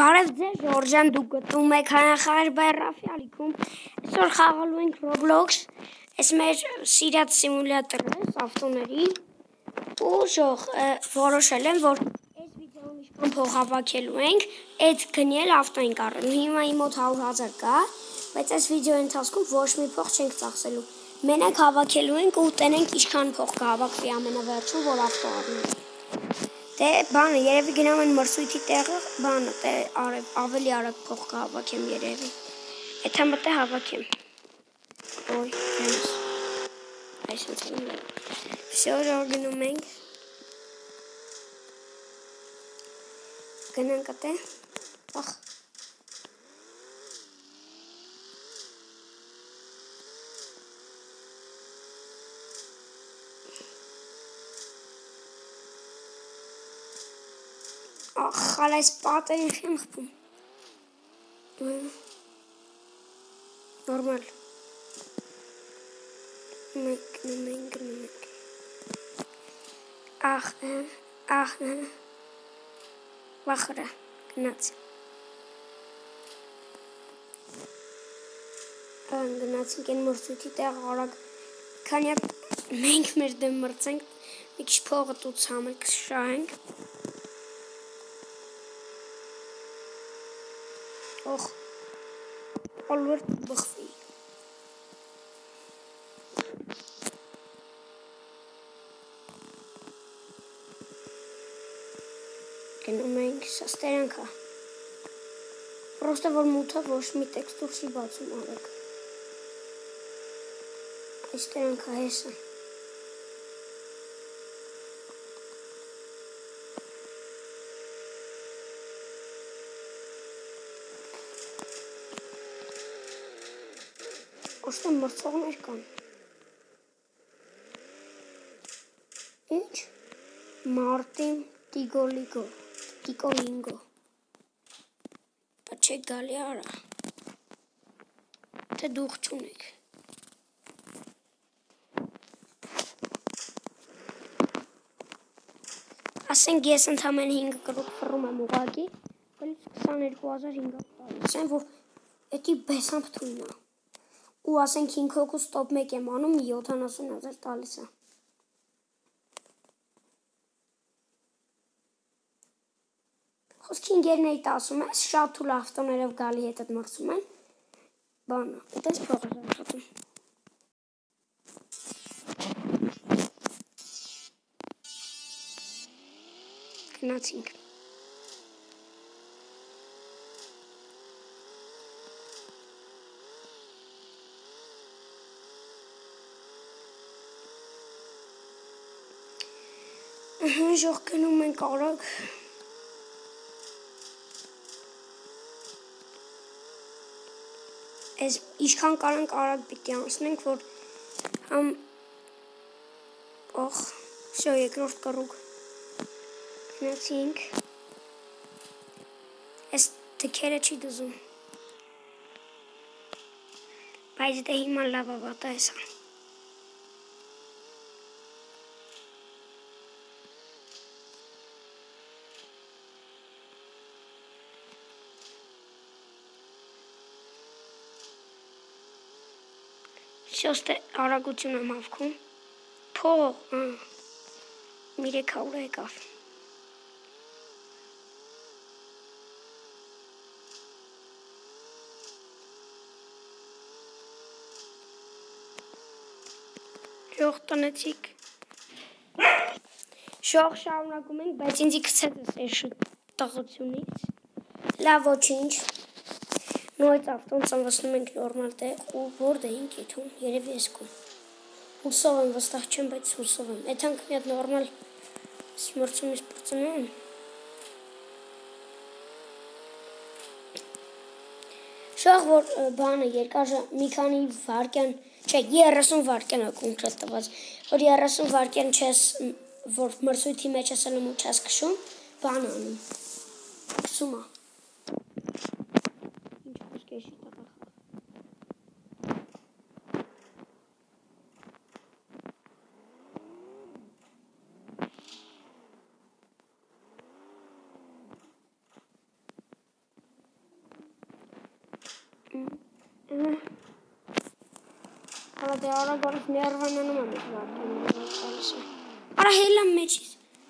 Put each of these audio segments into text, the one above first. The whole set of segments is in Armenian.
Բարև ձեզ, Ժորժան, դուք գտնում եք Հայախաղ Բայրաֆի ալիքում։ Այսօր խաղալու ենք Roblox, այս մեր սիրած սիմուլյատորը, ավտոների, ու որոշել եմ, որ այս վիդեոն ինչքան փող հավաքելու ենք, այդ գնել ավտո ենք առնելու։ Հիմա իմ մոտ 100,000 կա, բայց այս վիդեոյի ընթացքում ոչ մի փող չենք ծախսելու։ Մենակ հավաքելու ենք ու տենենք ինչքան փող կհավաքվի ամենավերջում, որ ավտո առնենք։ Դե բանը երևի գնամ են մրցույթի տեղը, բանը ավելի արագ փող կհավաքեմ երևի։ Եթե մտե հավաքեմ։ Ոյ, դենս։ Այսինքն լավ։ Всё, գնում ենք։ Գնանք ատե։ Ախ։ Ախ, այս պատերին չեմ խփում։ Նորմալ։ Մենք։ Ախ, վախրա, գնաց։ Գնացինք են մրցույթի տեղ արագ, քանի մենք մեր դեմ մրցենք, մի քիչ փողը տուց համենք շահենք։ Ох, Ալբերտ բխվի։ Գնում ենք, սա ստերանք է։ Պրոստը որ մութը ոչ մի տեքստուր չի բացում արագ։ Այս ստերանք է հեսը։ Ոստը մրցողներ կան։ Ինչ? Մարտին Տիգոլինգո։ Դա չէ գալի արա։ Թե դուղ չունեք։ Ասենք ես ընդամեն 5 կրուկ ֆռում եմ ուղագի, գալիս 22,500 տալիս են, որ էդի բեսամբ թույն է։ Ու ասենք 5 հոգու ստոպ 1 եմ անում, 70,000 տալիս է։ Խոսքի ինգերներիդ ասում ես, շատ թուլ ավտոներով գալի հետդ մրցում են, բանը, ուտես փող է աշխատում։ Գնացինք։ Ժող գնում ենք արագ։ Այս ինչքան կարանք արագ պիտի անցնենք, որ համ օխ, всё, երկրորդ կռուկ։ Գնացինք։ Այս թքերը չի դզում։ Բայց դե հիմա լավ ավատա էսա։ Շոստե արագություն եմ հավքում, փող, 300 եկավ։ Ժող տնեցիք։ Ժող շարունակում ենք, բայց ինձի կցեց այս տղությունից։ Լավ ոչինչ։ Նույնց ավտոն ծնվացնում ենք նորմալ տեղ ու որդ էինք եթում, երևի ես կում։ Հուսով եմ, վստահ չեմ, բայց հուսով եմ։ Էթանք մի հատ նորմալ մրցումից պրծնեմ։ Շող որ բանը երկար մի քանի վարկյան, չէ 30 վարկյան է կոնկրետ տված, որ 30 վարկյան չես, որ մրցույթի մեջ ես ելնում ու չես քշում, բան անում, քսում է։ Ala դե արագ ներվանանում եմ ես վարդում Արա հելամ մեջից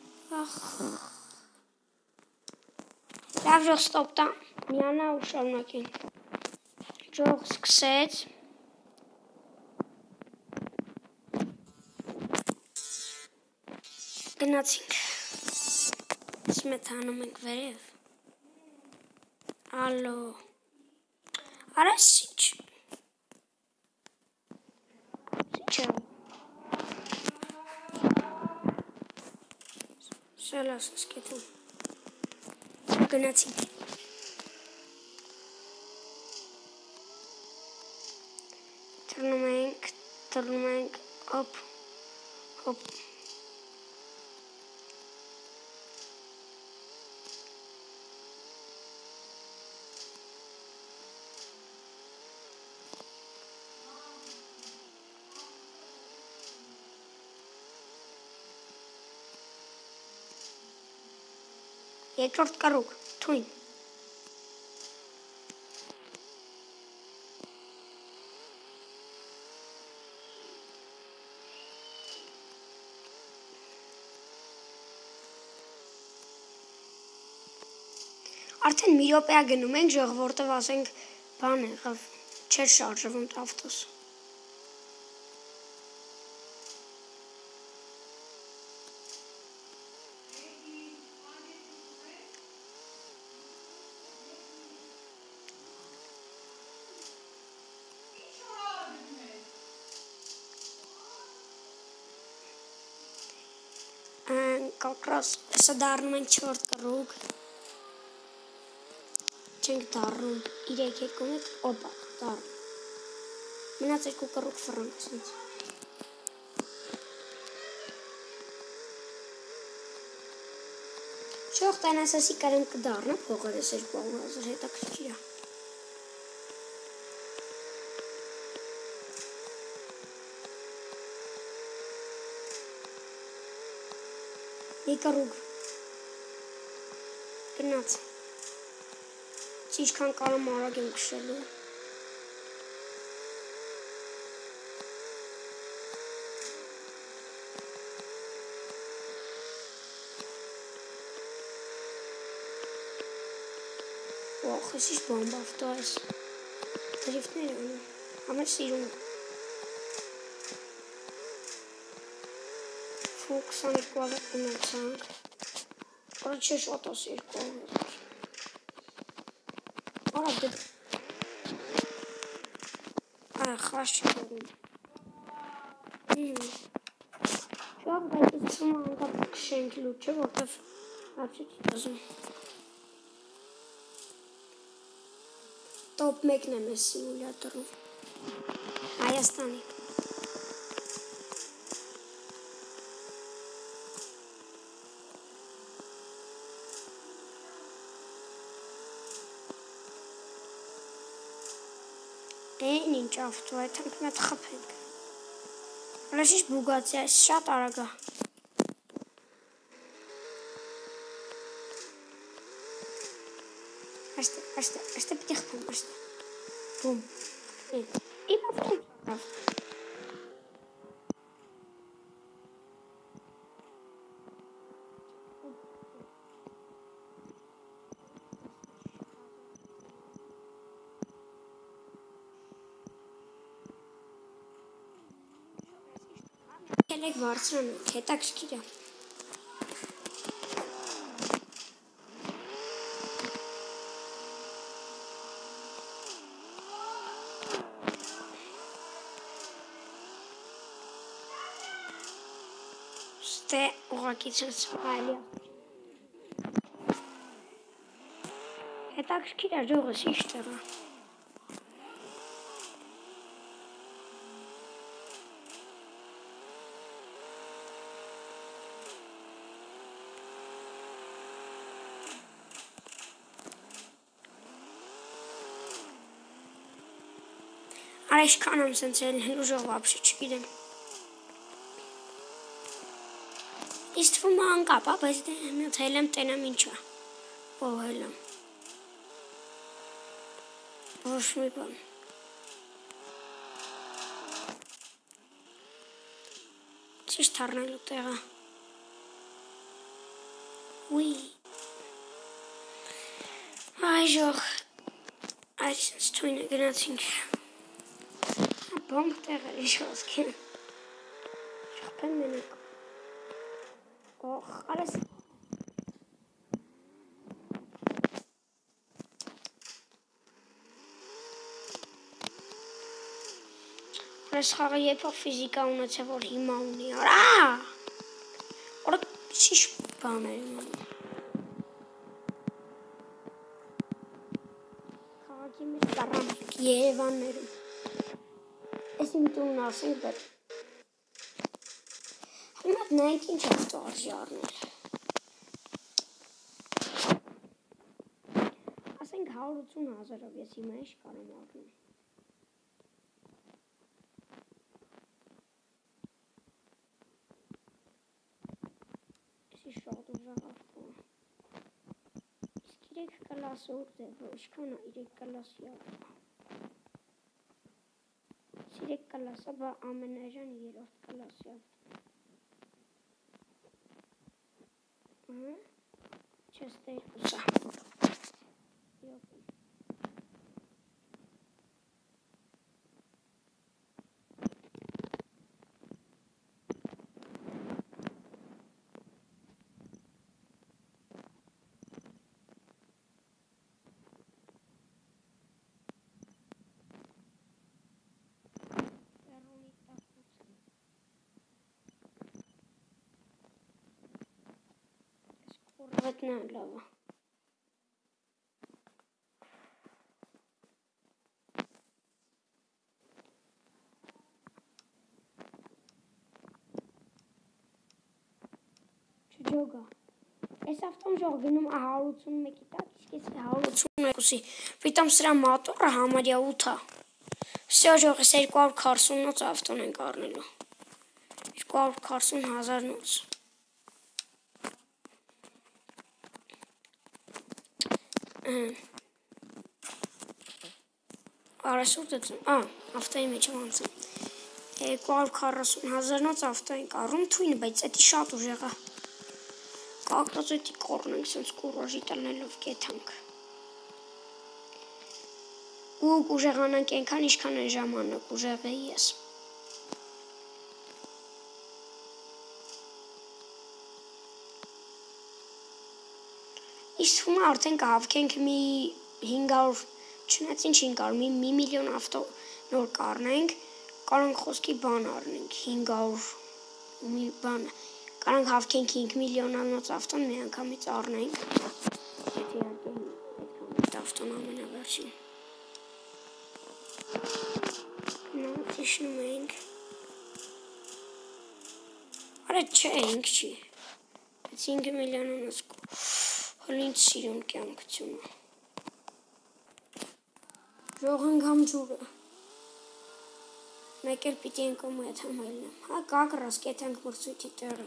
Լավ ժող ստոպ տա միանա ու շարունակեն Ժող սկսեց Գնացինք Սմեթանում ենք վերև Ալո Արա սիչ Սիչ Սելաս սկետում Գնացինք Թռնում ենք հոպ հոպ Երկրորդ կռուկ, թույն Արդեն մի րոպեա գնում ենք ժող, որտև ասենք բան եղավ, չէր շարժվում ավտոս Как раз սադառնում ենք չորդ կռուկ Չենք դառնում, 3-2 մեկ, օպա, դառնում Մնաց 2 կռուկ ֆրանկ սենց Շող տանաս ասի կարեմ կդառնա փողեր ես 2,000 հետաքրքիր է Մի կռուկ Գնաց Ինչքան կարում արագ եմ քշելու Օխ, ես ինչ բամբ ավտո ես Դրիվտներ անում Համեր սիրում Ֆու 22,000 ունեցանք Որը չէ շատ աս 2,000 Արա դեպ Արա խաշ չկորում Շող բայց ես ծում անգապ կշենք լուտ չէ որտև ապչի չի տզում Տոպ մեկն եմ ես սիմուլյատորում Հայաստանի Են ինչ ավտո այդ հնք մետ խպենք Հլաշ ինչ բուգացի այս շատ արագա Աշտե պիտի խպում աշտե Բում Իմ ավտո Եք բարձրանում, հետաքրքիր է Ստե ուղղակի չես այլի Հետաքրքիր է ժողս ինչ տեղա Արա իշքան եմ սենց էլ ժող վապշի չգիրեմ Իս թվում է անկապ, բայց միոց հելեմ տենամ ինչա Ով հելեմ Ոչ մի բան Ճիշտ առնելու տեղը։ Ուի։ Այժող, այսինց թույնը գնացինք։ Բոմբ տեղը իշխոսք են։ Շղպեն մենակ։ Օխ, արես։ Այս խաղը երբով ֆիզիկա ունեցավ, որ հիմա ունի, արա! Որը շիշ բաներ եմ անում։ Խաղակի մեջ կարամ Երևաններում։ Ես իմ տունն ասենք, բայց հիմա նայք ինչ ավտո արժի առնել։ Ասենք 180,000-ով ես հիմա ինչ կարամ առնել։ Շատ ուժեղ ավտո։ Իսկ 3 կլասը ուր է, որ ինչքան է 3 կլասի ավտո։ 3 կլասը, բա ամենայժան 3-րդ կլասի ավտո։ Չես տերպուսա։ Կորվետնը լավը։ Չջոգա։ Այս ավտոն ժող գնում 181-ի տակ, իսկ ես 182-ի։ Պիտամ սրա մատորը համարյա 8 է։ Всё ժող, ես 240-նոց ավտոն ենք առնելու։ 240,000-նոց։ Արասուր դծում, ավտոյի մեջ եմ անցում։ 240,000-նոց ավտո ենք առում թույնը, բայց էտի շատ ուժեղ է։ Կակտոց էտի կորնենք, սենց կուրաժի տնելով կեթանք։ Ու կուժեղանանք ենքան իշքան են ժամանակ ուժեղ է ես։ Իսկ թվում է արդեն կհավքենք մի 500, չնայած ինչ 500, մի միլիոն ավտո նոր կառնենք, կարանք խոսքի բան առնենք, 500 մի բան, կարանք հավքենք 5 միլիոնանոց ավտոն մի անգամից առնենք, եթե իհարկե այդ ավտոն ամենավերջին։ Նոց իշնում ենք, արա չէ, ինք չի, բայց 5 միլիոնանոց հոլ ինձ սիրուն կյանքությունը։ Ժողենք համ ջուրը։ Մեկ էլ պիտի ենքոմ այդ համայլնեմ։ Հա կակրաս կետանք մրցույթի տեղը։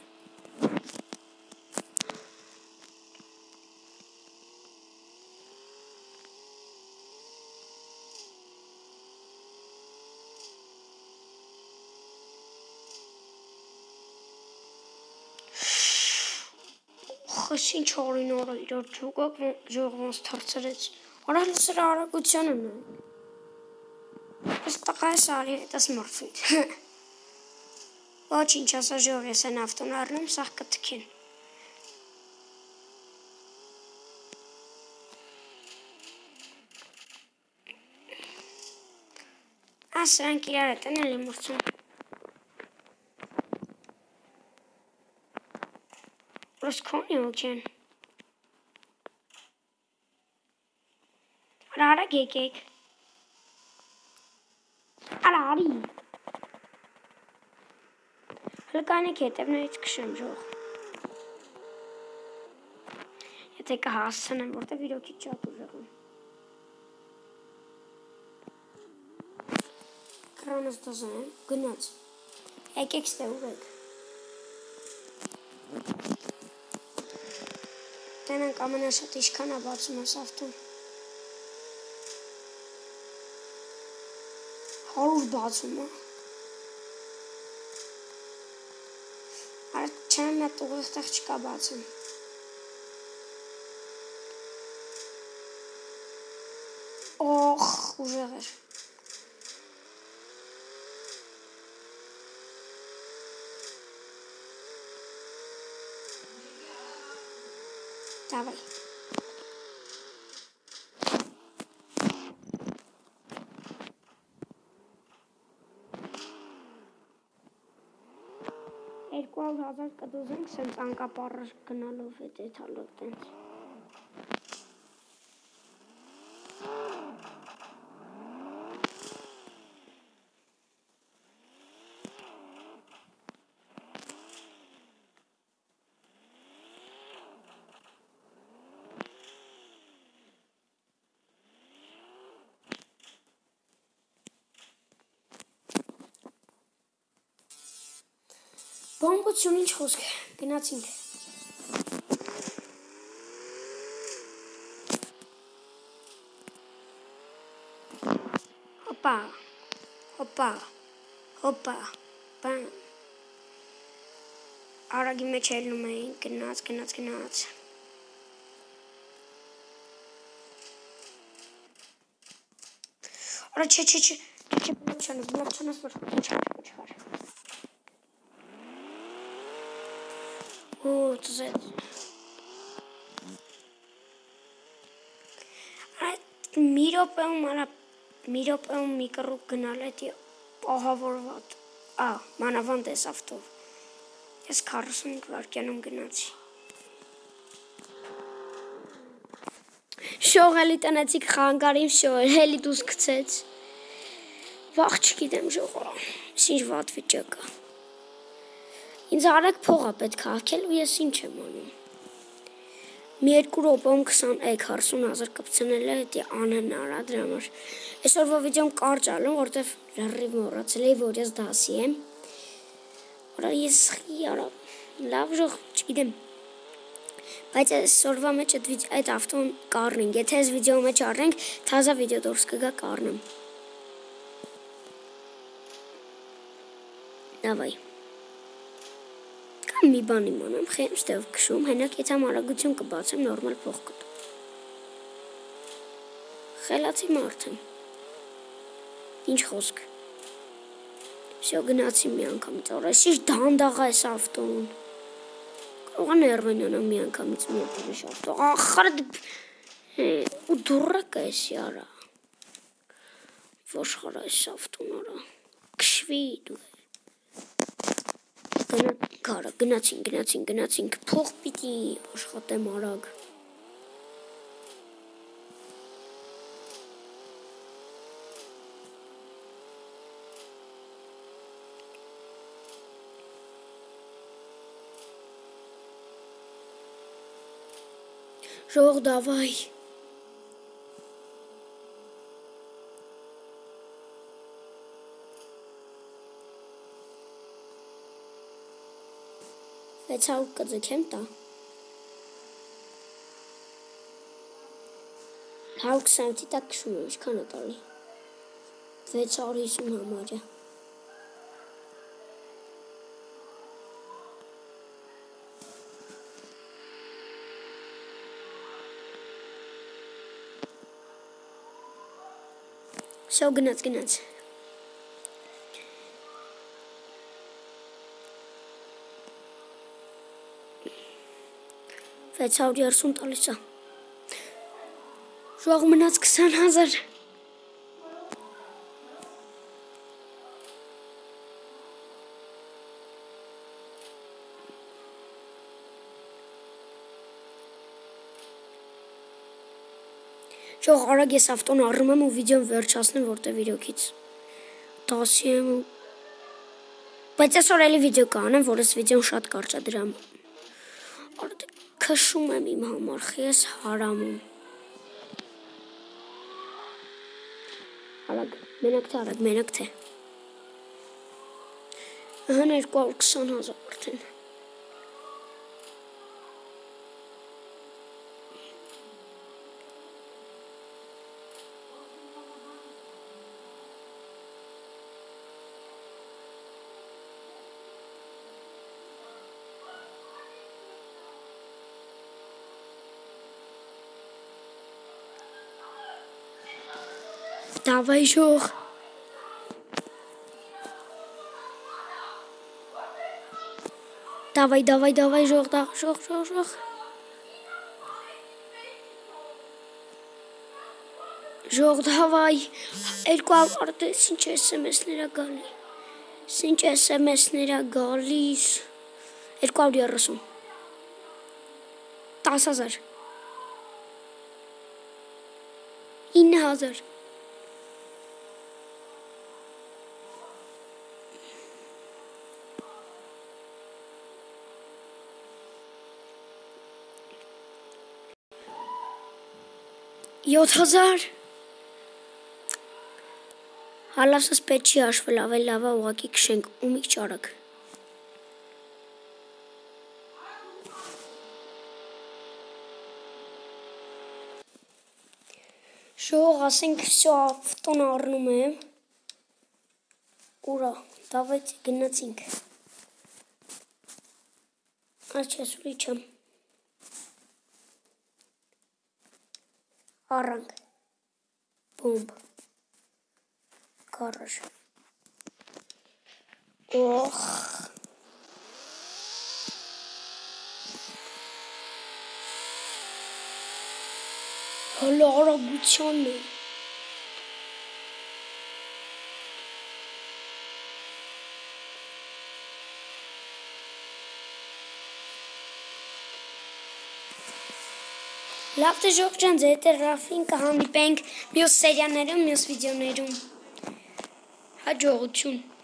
Խս ինչ օրին օրը իրոր ջուգակ ժողվոնց թարցրեց։ Արալ սրա արագությանը նայք։ Ես տղա ես արի հետս մրցույթ։ Ոչ ինչ ասա ժող ես են ավտոն առնում, սաղ կտքեն։ Սրանք իրար էտ են էլի մրցում։ Ռոսքոնի ոք են։ Արա արագ եկեք։ Արա արի։ Հլկանեք հետևներից կշեմ ժող։ Եթե կհասցնեմ, որտև իրոքի շատ ուժեղ եմ։ Կրանս դզեմ, գնաց։ Եկեք ստե ուրեք։ Տենանք ամենաշատ իշքան է բացում ես ավտոն։ 100 բացում է։ Արա չեմ նա տուղստեղ չկա բացում։ Օխ, ուժեղ էր։ Давай։ Երկու հազար կդուզենք սենց անկապառը գնալով հետ էթալով տենց։ Բոմբություն ինչ խոսք, գնացինք։ Հոպա, հոպա, հոպա, բան։ Արագի մեջ ելնում էինք, գնաց։ Արա չէ, բլոկ չանես, որ չար։ Вот это. Միրոպեում մի կռուկ գնալ էդի պահավորված, մանավանդ ես ավտով, ես 45 վարկյանում գնացի։ Շող էլի տնեցիք խանգարիմ շող, էլի դուս կցեց, վաղ չգիտեմ շողա, ինչ վատ վիճակա, ինձ արագ փողա պետք հաղքել ու ես ինչ եմ անում։ Մի երկու րոպեում 40,000 կպցնել է դի անհնար է դրա համար։ Այսօրվա վիդեոն կարճ ալում, որտեվ լրիվ մոռացել էի, որ ես դասի եմ։ Որա ես լավ ժող, չգիտեմ։ Բայց այսօրվա մեջ այդ ավտոն կառնենք, եթե այս վիդեո մեջ առնենք, թազա վիդեո դուրս կգա կառնեմ։ Դավայ։ Մի բան իմանամ, խեմստով քշում, հենակ եթե ամարագություն կբացեմ, նորմալ փող կտա։ Խելացի մարդ եմ։ Ինչ խոսք։ Всё գնացի մի անգամից, օրես ինչ դանդաղ է այս ավտոն։ Կարող է ներվենանամ մի անգամից մի ուրիշ ավտո։ Ախր ու դուրակ է սիարա։ Ոշխարա այս ավտոն արա։ Քշվի դու։ Գնացինք, փող պիտի աշխատեմ արագ։ Ժող դավայ։ Վեցավ կձգեմ տա։ 120 տակ քշում եմ, ինչքան է տալի։ 650 համարյա։ Всё գնաց։ 630 տալիս է։ Ժող մնաց 20,000։ Ժող արագ ես ավտոն առնում եմ ու վիդեոն վերջացնեմ, որտև իրոքից դասի եմ ու բայց այսօր էլի վիդեո կանեմ, որ այս վիդեոն շատ կարճ է դրա համար։ Քշում եմ իմ համար, ես հարամում։ Արագ, մենակ թե։ Ահա 220,000 արդեն։ Davay ժող։ Davay ժող, ժող։ Ժող davay։ Երկու ավարտես ինչ SMS-ներ գալի։ Ինչ SMS-ներ գալիս։ 230 10,000 9,000 7,000 Հալասս պետք չի հաշվել, ավելի լավ է ուղղակի քշենք ու մի քիչ արագ։ Ժող, ասենք всё ավտոն առնում եմ։ Ուրա, давайте գնացինք։ Աչես ուրի չեմ։ Առանք։ Բոմբ։ Garaj. Oh. Hala arabıçan ne? Լավ թե ժող ջան, ձեր հետ Ռաֆին կհանդիպենք մյուս սերիաներում, մյուս վիդեոներում։ Հաջողություն։